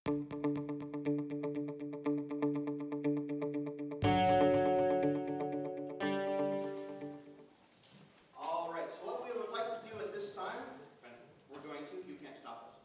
All right, so what we would like to do at this time, and we're going to, you can't stop us,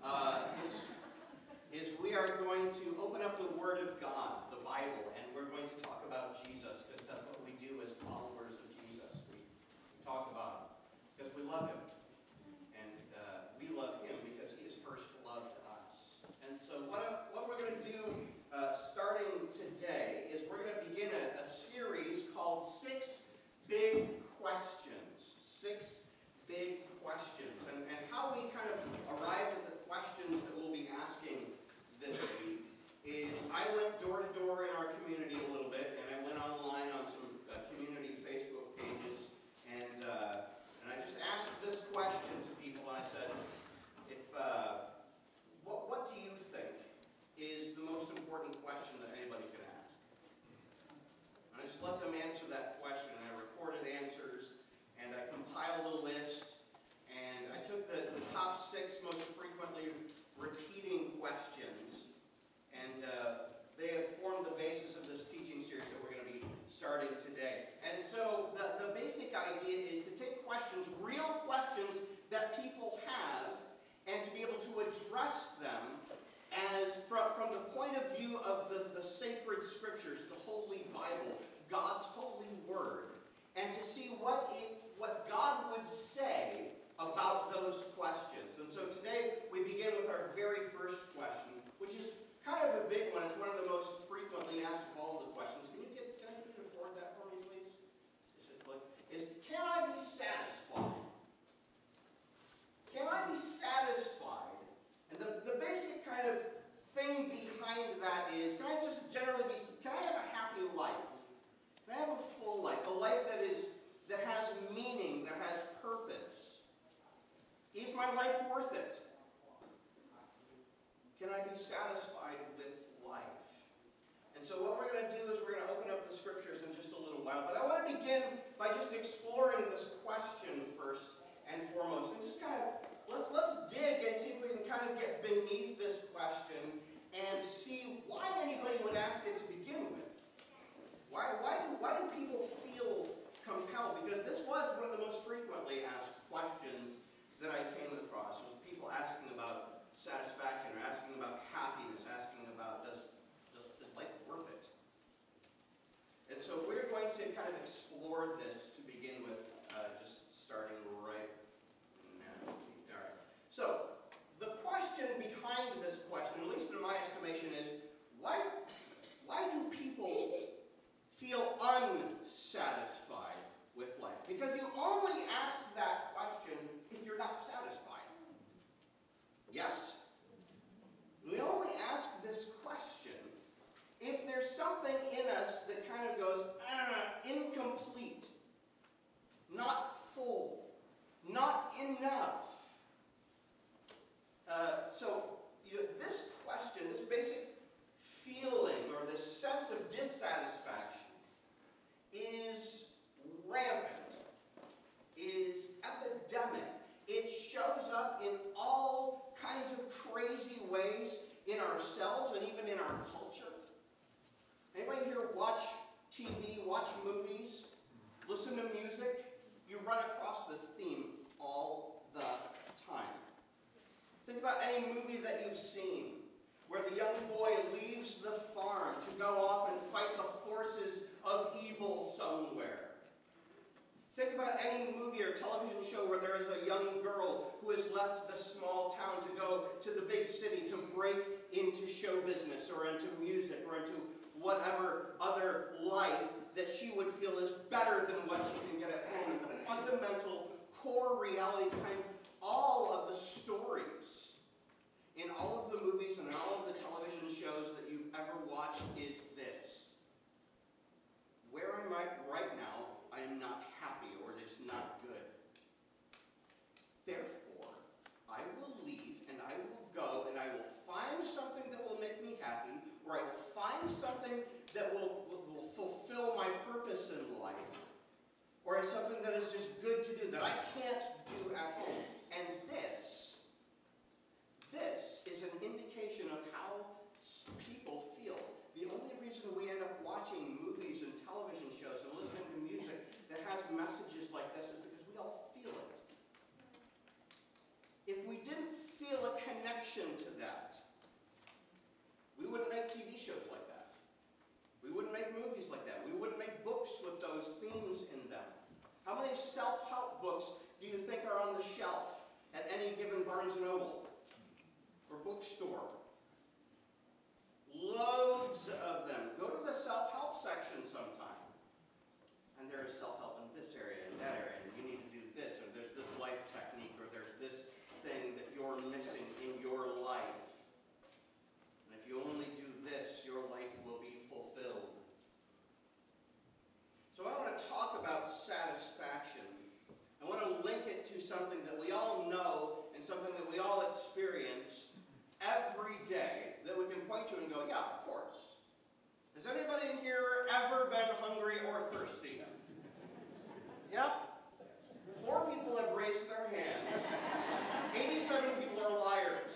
is we are going to open up the Word of God, the Bible, and we're going to talk about Jesus, because that's what we do as followers of Jesus. We talk about Him because we love Him, and we love Him because He has first loved us. And so what we're going to do starting today is we're going to begin a series called 6 Big Questions. 6 big questions. And how we kind of arrived at the questions that we'll be asking this week is I went door to door in our community a little bit, and I went online on some community Facebook pages, and I just asked this question to people, and I said, what do you think is the most important question that anybody can ask? And I just let them answer that question, and I recorded answers, and I compiled a list, and I took the top 6 most frequently repeating questions, and they have formed the basis of this teaching series that we're going to be starting today. And so the basic idea is to take questions, real questions that people have, and to be able to address them as from the point of view of the sacred scriptures, the Holy Bible, God's holy word, and to see what God would say about those questions. And so today we begin with our very first question, which is kind of a big one. It's one of the most frequently asked of all of the questions. Can I get you to forward that for me, please? Can I be satisfied? Can I be satisfied? And the basic kind of thing behind that is, can I just generally can I have a happy life? Can I have a full life? A life that has meaning, that has purpose? Is my life worth it? Can I be satisfied with life? And so what we're going to do is we're going to open up the scriptures in just a little while. But I want to begin by just exploring this question first and foremost. And just kind of, let's dig and see if we can kind of get beneath this question and see why anybody would ask it to begin with. Why do people feel compelled? Because this was one of the most frequently asked questions that I came across, was people asking about satisfaction, or asking about happiness, asking about is life worth it? And so we're going to kind of explore this to begin with, just starting right now. All right. So the question behind this question, at least in my estimation, is why do people feel unsatisfied with life? Because you only ask that question if you're not satisfied. Yes? We only ask this question if there's something in us that kind of goes, incomplete, not full, not enough. So this question, this basic feeling or this sense of dissatisfaction is rampant, is epidemic. It shows up in all kinds of crazy ways in ourselves and even in our culture. Anybody here watch TV, watch movies, listen to music? You run across this theme all the time. Think about any movie that you've seen where the young boy leaves the farm to go off and fight the forces of evil somewhere. Think about any movie or television show where there is a young girl who has left the small town to go to the big city to break into show business or into music or into whatever other life that she would feel is better than what she can get at home. And the fundamental core reality behind all of the stories in all of the movies and all of the television shows that you've ever watched is this. Where I'm at right now, I am not happy, or it is not good. Therefore, I will leave and I will go and I will find something that will make me happy, or I will find something that will fulfill my purpose in life, or it's something that is just good to do, that I can't do at home. And this is an indication of how that, we wouldn't make TV shows like that. We wouldn't make movies like that. We wouldn't make books with those themes in them. How many self-help books do you think are on the shelf at any given Barnes & Noble or bookstore? Loads of them. Go to the self-help section sometime. And there is self-help in this area and that area, and you need to do this, or there's this life technique, or there's this thing that you're missing in your life. And if you only do this, your life will be fulfilled. So I want to talk about satisfaction. I want to link it to something that we all know and something that we all experience every day that we can point to and go, yeah, of course. Has anybody in here ever been hungry or thirsty? Yep. 4 people have raised their hands. 87 people are liars.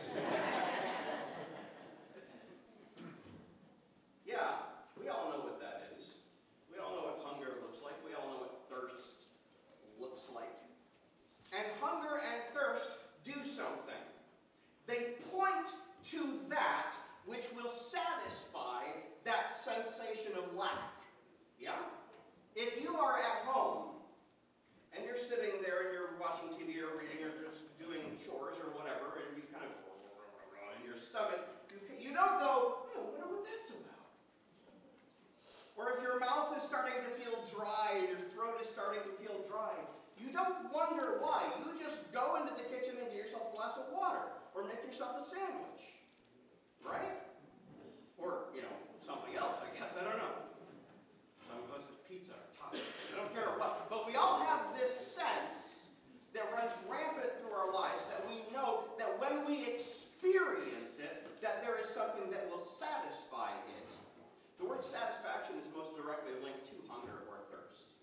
Yeah, we all know what that is. We all know what hunger looks like. We all know what thirst looks like. And hunger and thirst do something. They point to that which will satisfy that sensation of lack. Yeah? If you are at home and you're sitting there and you're watching TV or reading or just doing chores or whatever, and you kind of in your stomach, you don't go, oh, I wonder what that's about. Or if your mouth is starting to feel dry and your throat is starting to feel dry, you don't wonder why. You just go into the kitchen and get yourself a glass of water or make yourself a sandwich. Right? Or, something else, I guess. I don't know. Some of us it's pizza or taco. I don't care what. But we all have this sense that runs rampant through our lives that we know that when we experience it, that there is something that will satisfy it. The word satisfaction is most directly linked to hunger or thirst.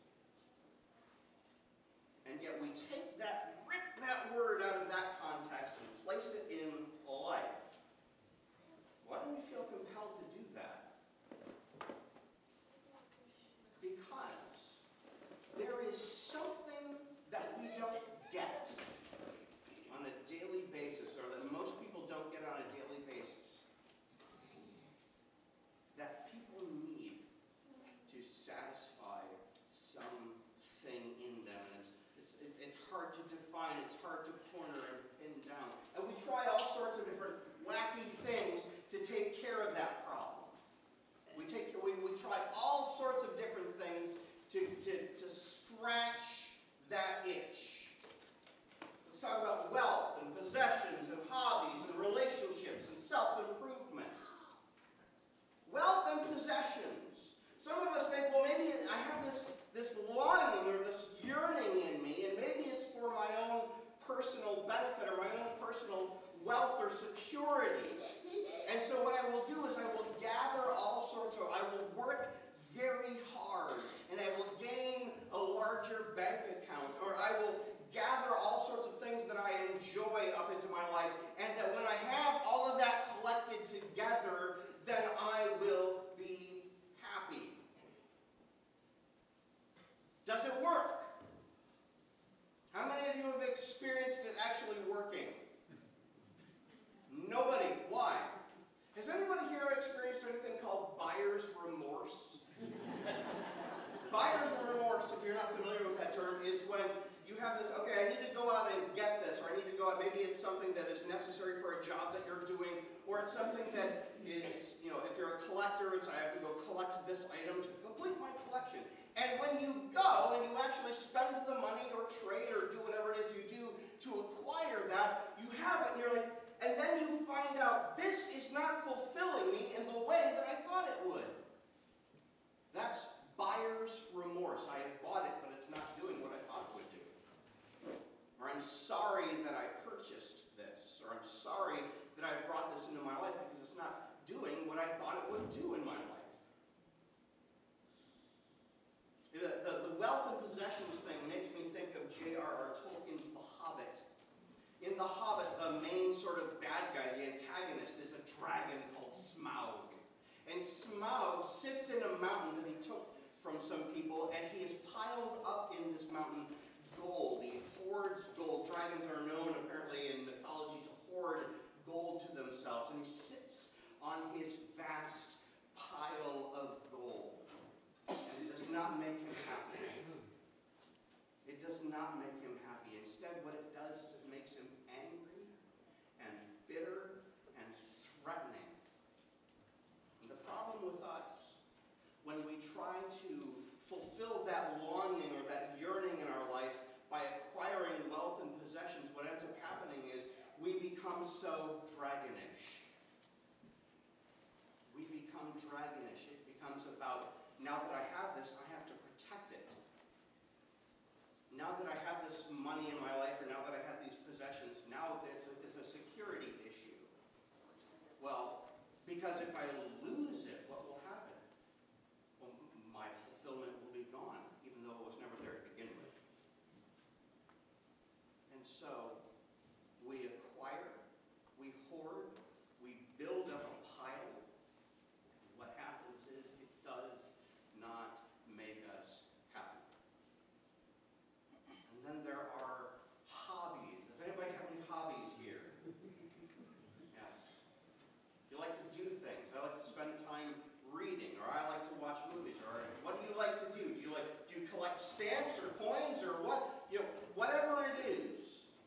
And yet we take that, rip that word out of that context and place it in life. Why do we feel compelled to do that? Because there is something that we don't get on a daily basis, or that most people don't get on a daily basis, that people need to satisfy something in them. And it's hard to define, it's hard to corner and pin down. And we try all sorts of different wacky things to take care of that problem. We try all sorts of different things to scratch that itch. Let's talk about wealth and possessions and hobbies and relationships and self-improvement. Wealth and possessions. Some of us think, well, maybe I have this longing or this yearning in me, and maybe it's for my own personal benefit or my own personal wealth or security. And so what I will do is I will gather all sorts of, I will work very hard, and I will gain a larger bank account, or I will gather all sorts of things that I enjoy up into my life, and that when I have all of that collected together, then I will be happy. Does it work? How many of you have experienced it actually working? Nobody. Why? Has anybody here experienced anything called buyer's remorse? Buyer's remorse, if you're not familiar with that term, is when you have this, okay, I need to go out and get this, or I need to go out, maybe it's something that is necessary for a job that you're doing, or it's something that is, if you're a collector, it's I have to go collect this item to complete my collection. And when you go and you actually spend the money or trade or do whatever it is you do to acquire that, you have it and you're like, and then you find out this is not fulfilling me in the way that I thought it would. That's buyer's remorse. I have bought it, but it's not doing what I thought it would do. Or I'm sorry that I purchased this. Or I'm sorry that I brought this into my life because it's not doing what I thought it would do in my life. The wealth and possessions thing makes me think of J.R.R. Tolkien's The Hobbit. In The Hobbit, the main sort of bad guy, the antagonist, is a dragon called Smaug. And Smaug sits in a mountain that he took from some people, and he has piled up in this mountain gold. He hoards gold. Dragons are known, apparently, in mythology to hoard gold to themselves. on his vast pile of gold. And it does not make him happy. It does not make him happy. Instead, what it does is it makes him angry and bitter and threatening. And the problem with us, when we try to fulfill that longing or that yearning in our life by acquiring wealth and possessions, what ends up happening is we become so dragonish. We become dragonish. It becomes about, now that I have this, I have to protect it. Now that I have this money in my life, or now that I have these possessions, now it's a security issue. Well, because if I lose it, what will happen? Well, my fulfillment will be gone, even though it was never there to begin with. And so, we acquire, we hoard, we build up a pile. What happens is it does not make us happy. And then there are hobbies. Does anybody have any hobbies here? Yes. You like to do things. I like to spend time reading, or I like to watch movies. Or what do you like to do? Do you collect stamps or coins or what? You know, whatever it is.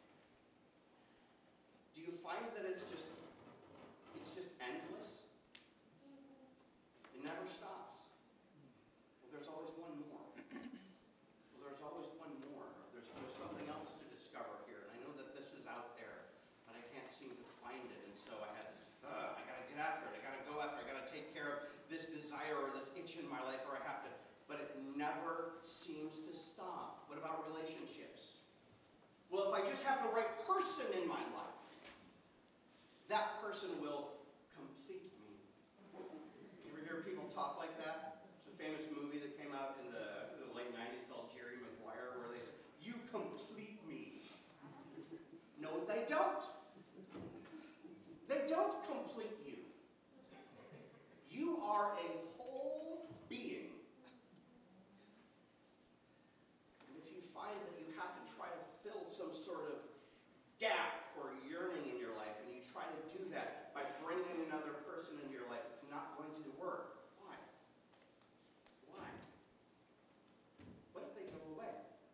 Do you find that it's just endless? It never stops. Well, there's always one more. Well, there's always one more. There's something else to discover here. And I know that this is out there, but I can't seem to find it. And so I got to get after it. I got to go after it. I got to take care of this desire or this itch in my life, or I have to. But it never seems to stop. What about relationships? Well, if I just have the right person in my life, that person will complete me. You ever hear people talk like that? There's a famous movie that came out in the late 90s called Jerry Maguire, where they say, "You complete me." No, they don't. They don't complete you. You are a whole being. And if you find that you have to try to fill some sort of gap or yearning in your life, and you try to do that by bringing another person into your life, it's not going to work. Why? Why? What if they go away?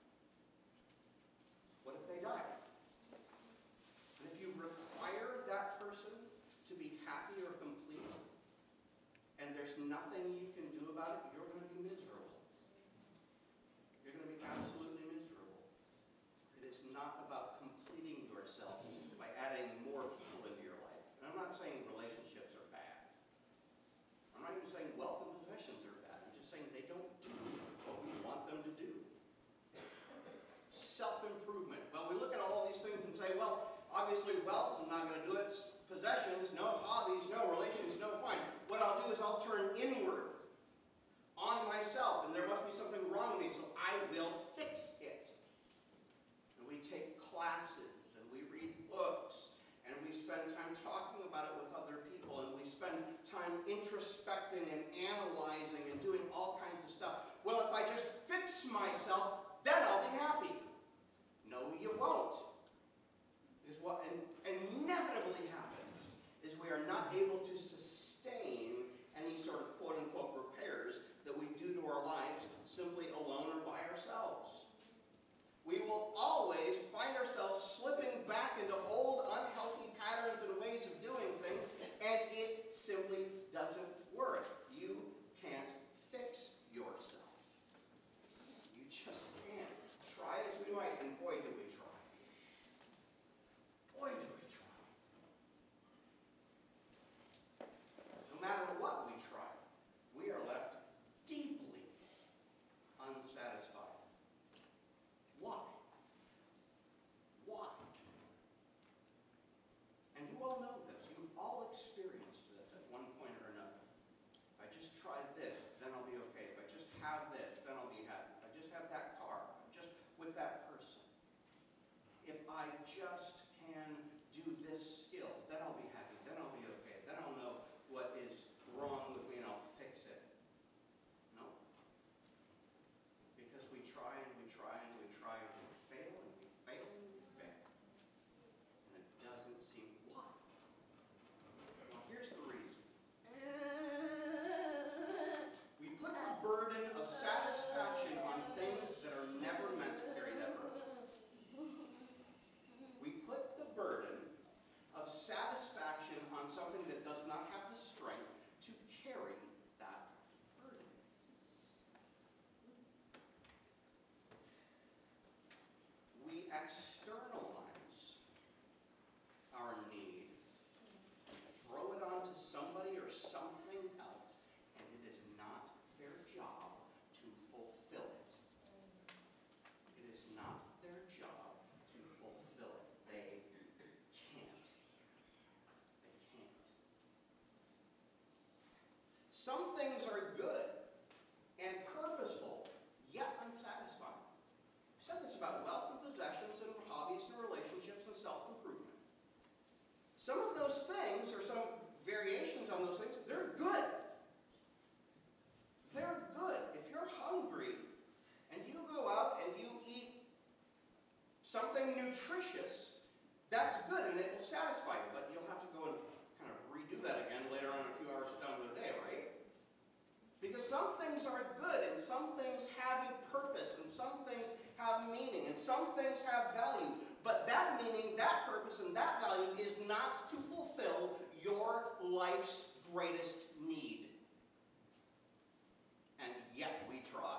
What if they die? And if you require that person to be happy or complete, and there's nothing you can do about it, you're going to be miserable. You're going to be absolutely miserable. It is not about completing yourself by adding more people into your life. And I'm not saying relationships are bad. I'm not even saying wealth and possessions are bad. I'm just saying they don't do what we want them to do. Self-improvement. Well, we look at all of these things and say, well, obviously wealth, I'm not going to do it. Possessions, no. Hobbies, no. Relations, no. Fine. What I'll do is I'll turn inward on myself, and there must be something wrong with me, so I will fix it. And we take classes, and we read books, and we spend time talking about it with other people, and we spend time introspecting and analyzing and doing all kinds of stuff. Well, if I just fix myself, then I'll be happy. No, you won't. Is what inevitably happens is we are not able to sustain any sort of quote-unquote repairs that we do to our lives simply alone or by ourselves. We will always find ourselves slipping back into old, unhealthy patterns and ways of doing things, and it simply doesn't work. You can't fix yourself. You just can't. Try as we might, and boy, do we try. Boy, do we try. No matter what we try, we are left deeply unsatisfied. Why? Why? And you all know this. You've all experienced this at one point or another. If I just try this, then I'll be okay. If I just have this, then I'll be happy. If I just have that car, if I'm just with that person. If I just can do this skill, then I'll be happy. Then I'll be okay. Then I'll know what is wrong with me and I'll fix it. No. Because we try and we try and we try and we fail and we fail and we fail. And it doesn't seem why. Well, here's the reason. externalize our need, throw it onto somebody or something else, and it is not their job to fulfill it. It is not their job to fulfill it. They can't. They can't. Some things are good and purposeful, yet unsatisfying. I said this about wealth and possessions and hobbies and relationships and self-improvement. Some of those things, or some variations on those things, they're good. They're good. If you're hungry and you go out and you eat something nutritious, that's good and it will satisfy you, but you'll have to go and kind of redo that again later on a few hours down the day, right? Because some things are good, and some things have a purpose, and some things have meaning, and some things have value. But that meaning, that purpose, and that value is not to fulfill your life's greatest need. And yet we try.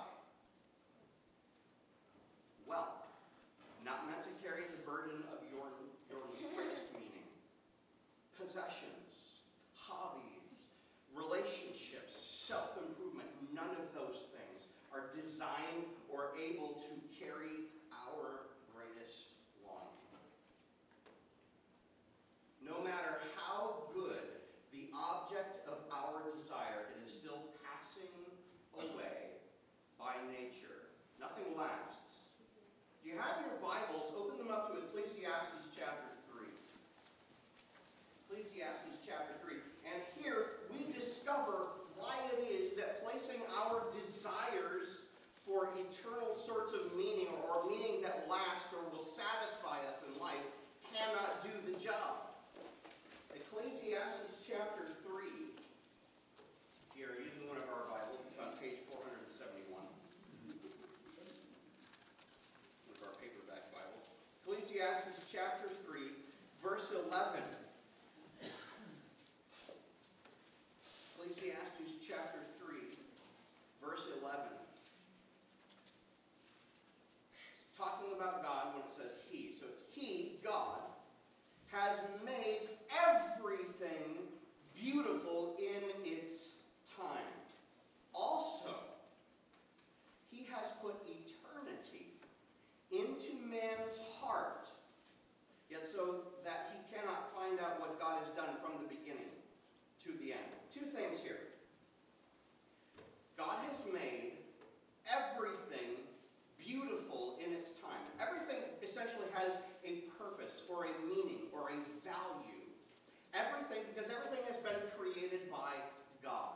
Wealth, not meant to carry the burden of your greatest meaning. Possessions, hobbies, relationships, self-improvement, none of those things are designed or able to carry our greatest longing. No matter how good the object of our desire, it is still passing away by nature. Nothing lasts. If you have your Bibles, open them up to Ecclesiastes chapter 3. Ecclesiastes chapter 3. And here we discover why it is that placing our desires for eternal sorts of meaning, or meaning that lasts or will satisfy us in life, cannot do the job. Ecclesiastes chapter 3. Here, using one of our Bibles, it's on page 471. One of our paperback Bibles. Ecclesiastes chapter 3, verse 11. Ecclesiastes chapter 3, verse 11. It's talking about God when it says He. So He, God, has made everything beautiful in its time. Also, He has put eternity into man's heart, yet so that he cannot find out what God has done from the beginning to the end. Two things here. God has made everything beautiful in its time. Everything essentially has a purpose or a meaning or a value. Everything, because everything has been created by God.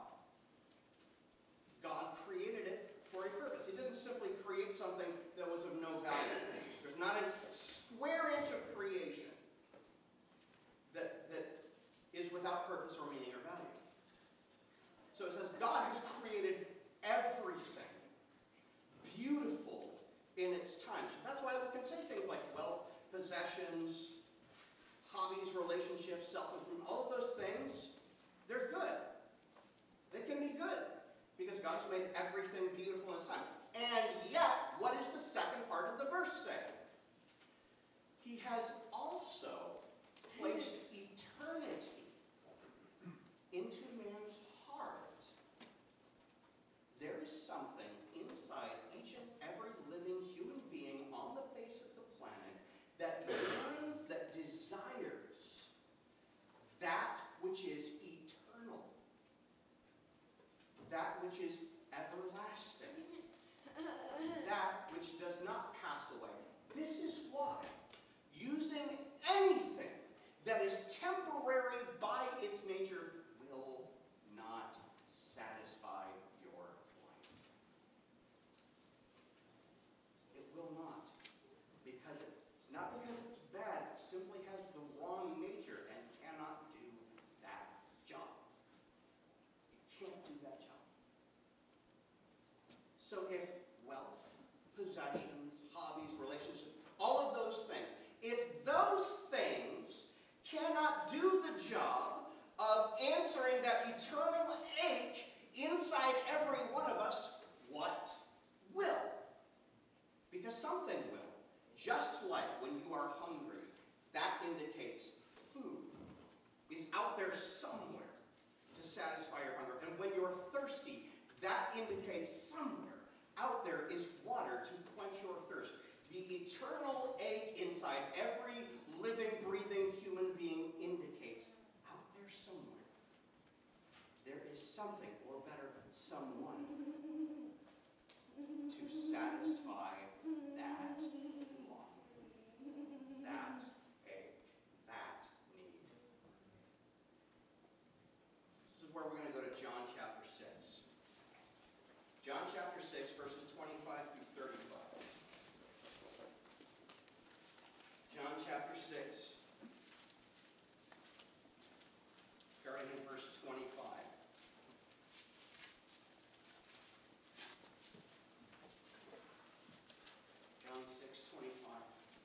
God created it for a purpose. He didn't simply create something that was of no value. There's not a square inch of creation that is without purpose or meaning or value. So it says God has created everything beautiful in its time. So that's why we can say things like wealth, possessions, hobbies, relationships, self-improvement, all of those things, they're good. They can be good because God's made everything beautiful in its time. And yet, what does the second part of the verse say? He has also placed eternity into man's heart. There is something inside each and every living human being on the face of the planet that yearns, that desires that which is eternal, that which is everlasting, that which does not pass away. This is why using anything that is temporary by its nature will not satisfy your life. It will not. Because it's not because it's bad, it simply has the wrong nature and cannot do that job. It can't do that job. So if wealth, possessions, hobbies, relationships, all of those things, if those things cannot do the job of answering that eternal ache inside every one of us, what will? Because something will. Just like when you are hungry, that indicates food is out there somewhere to satisfy your hunger. And when you're thirsty, that indicates somewhere out there is water to quench your thirst. The eternal ache inside every living, breathing human being indicates out there somewhere there is something, or better, someone, to satisfy that longing, that ache, that need. This is where we're going to go to John chapter 6. John chapter 6, verses 25 through 35. John chapter 6, starting in verse 25. John 6:25.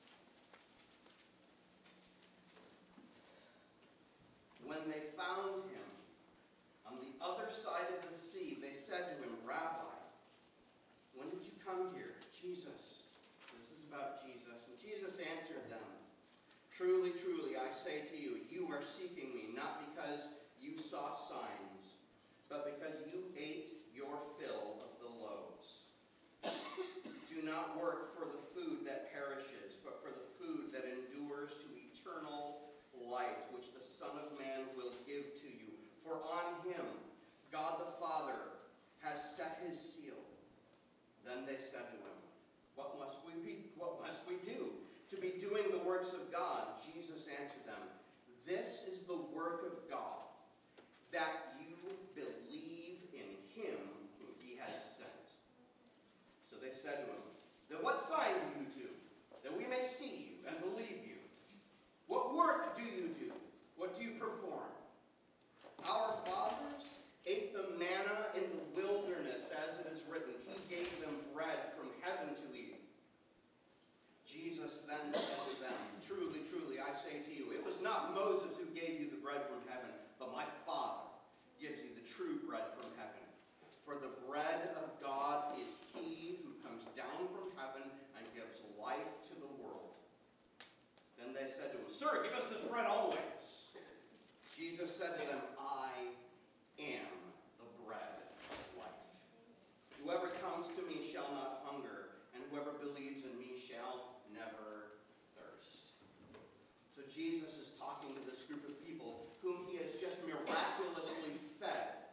When they found him on the other side of the sea, they said to him, Rabbi, when did you come here? Jesus. This is about Jesus. And Jesus answered them, Truly, truly, I say to you, you are seeking me, not because you saw signs, but because you ate your fill of the loaves. Do not work for the food that perishes, but for the food that endures to eternal life, which the Son of Man will give to you. For on him God the Father has set his seal. Then they said to him, What must we do to be doing the works of God? Jesus answered them, This is the work of God, that you believe in him whom he has sent. So they said to him, Then what sign do you do, that we may see you and believe you? What work do you do? What do you perform? Our fathers ate the manna in the wilderness, as it is written, He gave them bread from heaven to eat. Jesus then said to them, Truly, truly, I say to you, it was not Moses who gave you the bread from heaven, but my Father gives you the true bread from heaven. For the bread of God is he who comes down from heaven and gives life to the world. Then they said to him, Sir, give us this bread always. Jesus said to them, I am the bread of life. Whoever comes to me shall not hunger, and whoever believes in me shall never thirst. So Jesus is talking to this group of people whom he has just miraculously fed.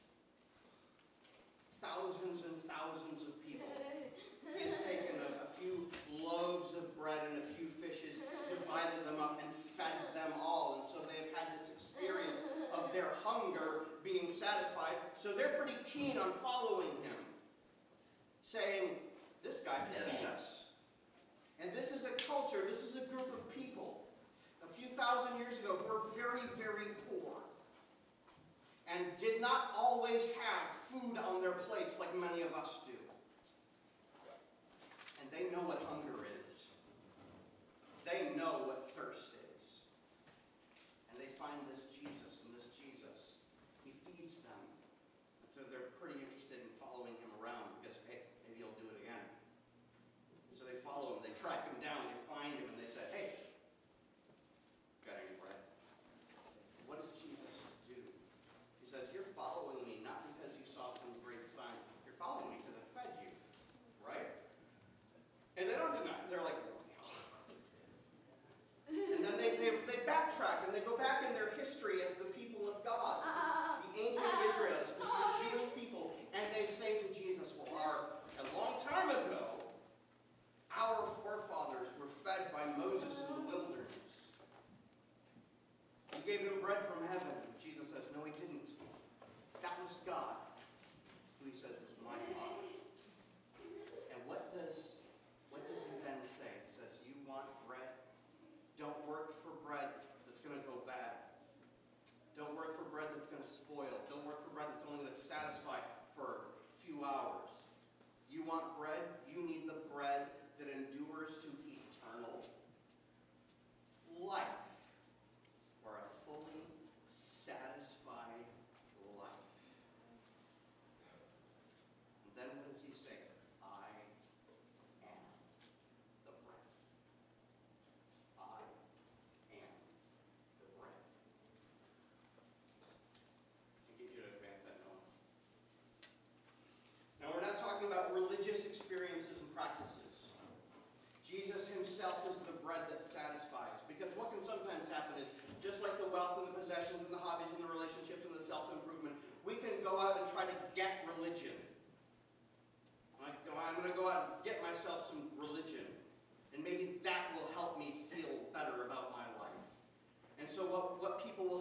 Thousands and thousands of people. He has taken a few loaves of bread and a few fishes, divided them up, and fed them all. And so they've had this experience of their hunger being satisfied. So they're pretty keen on following him, saying, this guy can feed us. And this is a culture, this is a group of people, a few thousand years ago, who were very, very poor and did not always have food on their plates like many of us do. And they know what hunger is. They know what thirst is. And they find this Jesus, and this Jesus, he feeds them. And so they're pretty interested in following him around because, hey, maybe he'll do it again. So they follow him, they track him down, they find him, and they say, hey, got any bread? What does Jesus do? He says, you're following me not because you saw some great sign. You're following me because I fed you. Right? And they don't deny it. They're like, and then they backtrack and they go back in their history as the people of God. This is the ancient Israelites, this is the Jewish people. And they say to Jesus, well, a long time ago, our forefathers were fed by Moses in the wilderness. He gave them bread from heaven. Jesus says, no, he didn't. That was God, who he says is my Father. And what does he then say? He says, you want bread? Don't work for bread that's going to go bad. Don't work for bread that's going to spoil. Don't work for bread that's only going to satisfy for a few hours. You want bread? You need the bread that endures to eternal life, or a fully satisfied life. And then what does he say? I am the bread.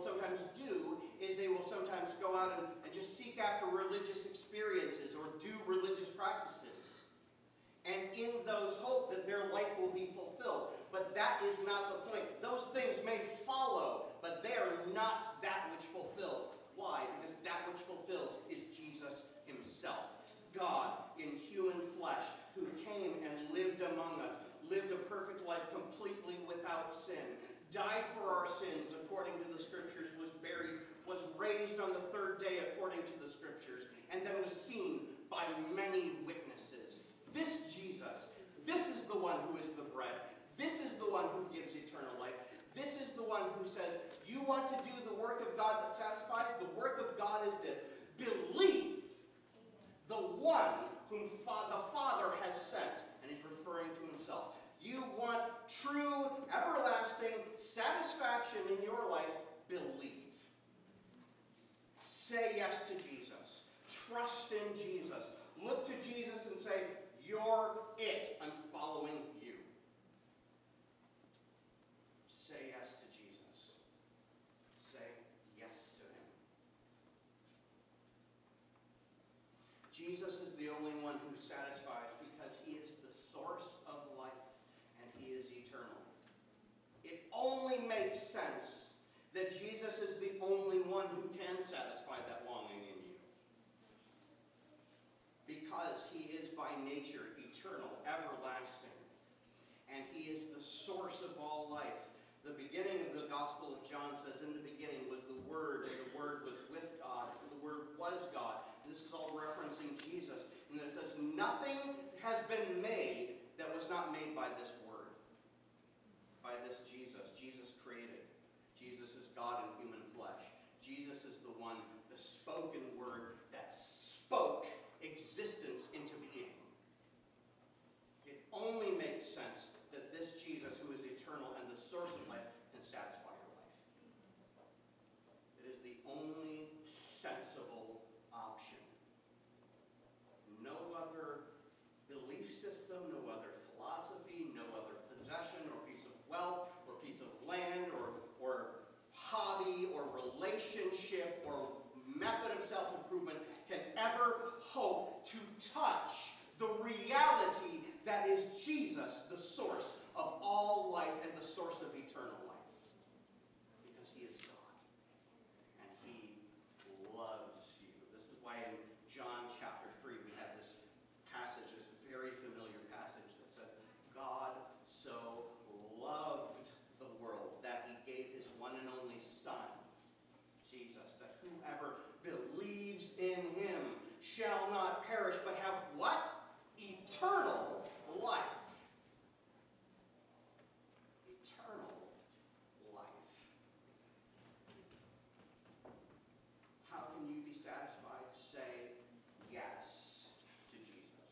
sometimes do is they will sometimes go out and just seek after religious experiences or do religious practices. And in those hope that their life will be fulfilled. But that is not the point. Those things may follow, but they are not that which fulfills. Why? Because that which fulfills is Jesus himself. God in human flesh who came and lived among us, lived a perfect life completely without sin, died for our sins according to the Scriptures, was buried, was raised on the third day according to the Scriptures, and then was seen by many witnesses. This Jesus, this is the one who is the bread. This is the one who gives eternal life. This is the one who says, you want to do the work of God that satisfies? The work of God is this. Believe the one whom the Father has sent. And he's referring to himself. You want true, everlasting satisfaction in your life? Believe. Say yes to Jesus. Trust in Jesus. Look to Jesus and say, you're it. I'm following you. Say yes to Jesus. Say yes to him. Jesus is the only one who satisfies because he is the source of life and he is eternal. It only makes sense that Jesus is the only one who can satisfy that longing in you. Because he is by nature eternal, everlasting. And he is the source of all life. The beginning of the Gospel of John says, in the beginning was the Word, and the Word was with God, and the Word was God. And this is all referencing Jesus. And then it says, nothing has been made that was not made by this Word. By this Jesus. Jesus created. Jesus is God in human flesh. Jesus is the one, the spoken Word that spoke existence into being. It only makes sense that this Jesus, who is eternal and the source of life, can satisfy your life. It is the only sensible option. No other belief system, no other philosophy, no other possession or piece of wealth or piece of land or hobby or relationship or method of self-improvement can ever hope to touch the reality that is Jesus, the source of all life and the source of eternal life. Because he is God. And he loves you. This is why in John chapter 3 we have this passage, this very familiar passage that says, God so loved the world that he gave his one and only Son, Jesus, that whoever believes in him shall not perish but have what? Eternal life. Eternal life. How can you be satisfied? Say yes to Jesus.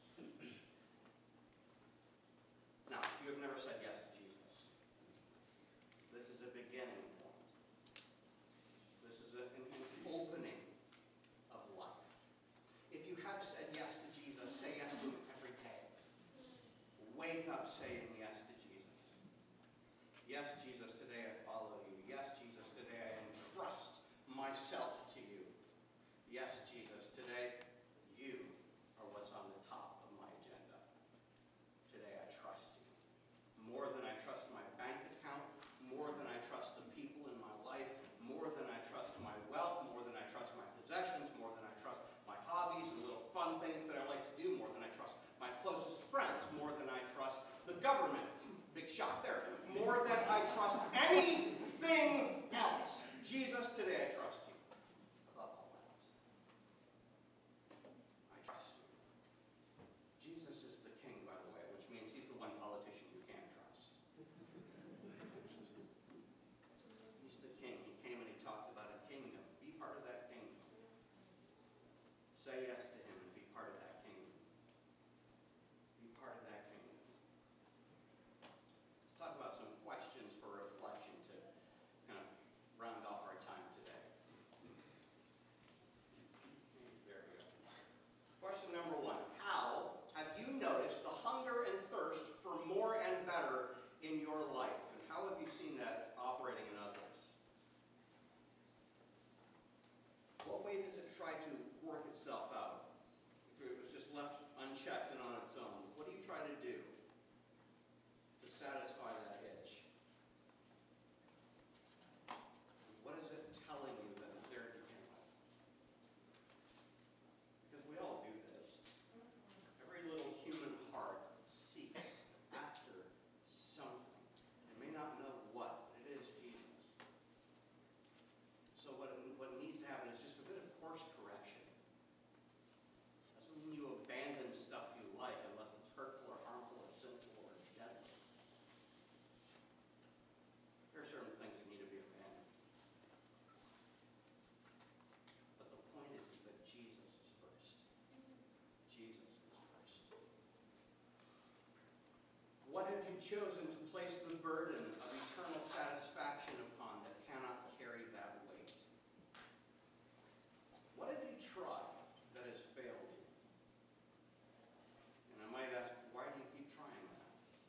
Now, if you have never said yes to Jesus, this is a beginning point. This is an opening of life. If you have said yes to Jesus, say yes to him every day. Wake up saying yes to Jesus. Yes, Jesus, today I follow you. Yes, Jesus, today I entrust myself to you. Yes, Jesus, today you are what's on the top of my agenda. Today I trust you. More than I trust my bank account, more than I trust the people in my life, more than I trust my wealth, more than I trust my possessions, more than I trust my hobbies and little fun things that I like to do, more than I trust my closest friends, more than I trust the government. Big shock there. More than I trust anything else. Jesus, today I trust you above all else. I trust you. Jesus is the king, by the way, which means he's the one politician you can't trust. He's the king. He came and he talked about a kingdom. Be part of that kingdom. Say yes to him and be part of that kingdom. Be part of that kingdom. Let's talk about some questions for reflection to try to work itself out? If it was just left unchecked and on its own, what do you try to do to satisfy that itch? What is it telling you that is there to begin with? Because we all do this. Every little human heart seeks after something. It may not know what, but it is Jesus. So what needs to happen is just a bit of course correction. Doesn't mean you abandon stuff you like unless it's hurtful or harmful or sinful or deadly. There are certain things that need to be abandoned. But the point is that Jesus is first. Jesus is first. What have you chosen to place the burden of eternal satisfaction upon that cannot carry that weight? What have you tried that has failed you? And I might ask, why do you keep trying that?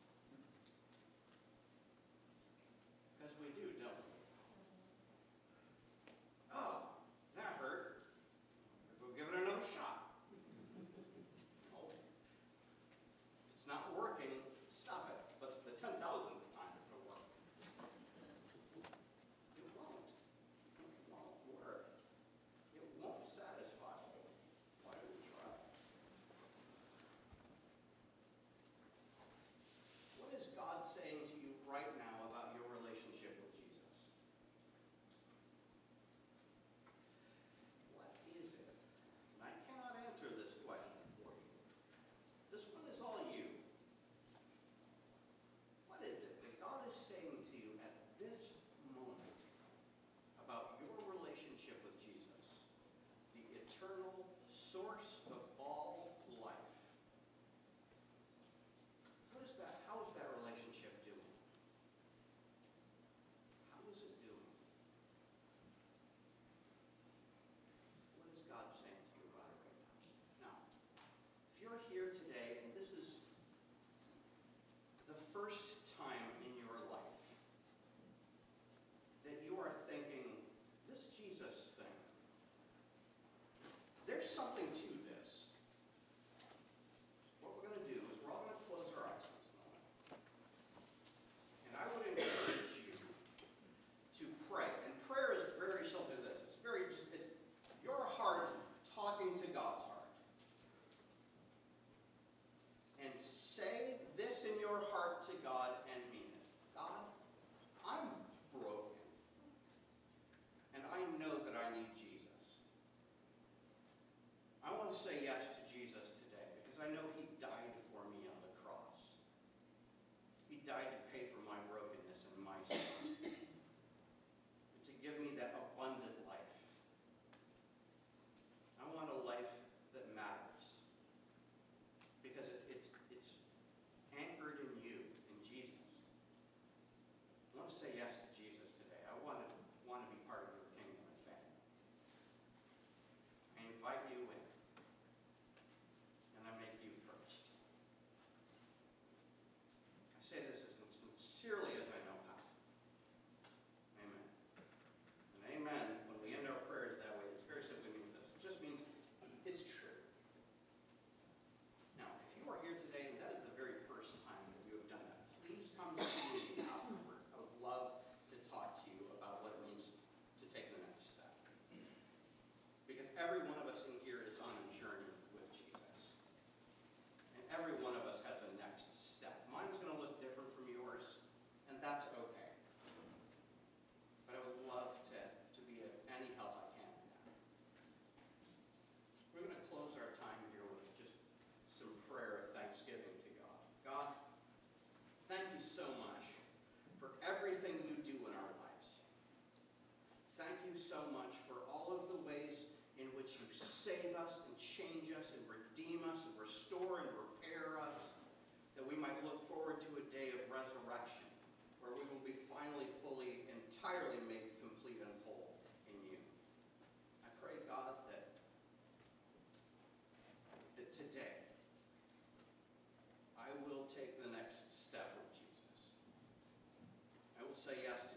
Because we do, don't we? Oh, that hurt. We'll give it another shot. Oh, it's not working. Stop it. But the 10,000th time it'll work. It won't. It won't work. It won't satisfy. Why do we try? What is God saying to you right now about your relationship with Jesus? What is it? And I cannot answer this question for you. This one is all you. What is it that God is saying to you at this moment about your relationship with Jesus, the eternal source of all life? What is that? How is that relationship doing? How is it doing? What is God saying to you about it right now? Now, if you're here today and this is the first time in your life that you are thinking, this Jesus thing, there's something to this. What we're going to do is we're all going to close our eyes for this moment. And I would encourage you to pray. And prayer is very simply this. It's your heart talking to God's heart. And say this in your heart to God and mean it. God, I'm broken. And I know that I need Jesus. I want to say yes to Jesus today because I know He died for me on the cross. He died to pay for my brokenness and my sin. And to give me that abundant life. I want a life that matters. Because it's anchored in you, in Jesus. I want to say yes to Jesus today. I want to be part of your kingdom and family. I invite you in. And I make you first. I say this as sincerely as I know how. Amen. And amen, when we end our prayers that way, it very simply means this. It just means it's true. Now, if you are here today and that is the very first time that you have done that, please come see me afterward. I would love to talk to you about what it means to take the next step. Because every one of us in here is on a journey with Jesus. And every one of us has a next step. Mine's going to look different from yours, and that's okay. But I would love to be of any help I can in that. We're going to close our time here with just some prayer of thanksgiving to God. God, thank you so much for everything you do in our lives. Thank you so much for all of the ways in which you save us and change us and redeem us and restore and repair us, that we might look forward to a day of resurrection where we will be finally, fully, entirely made complete and whole in you. I pray, God, that today I will take the next step with Jesus. I will say yes to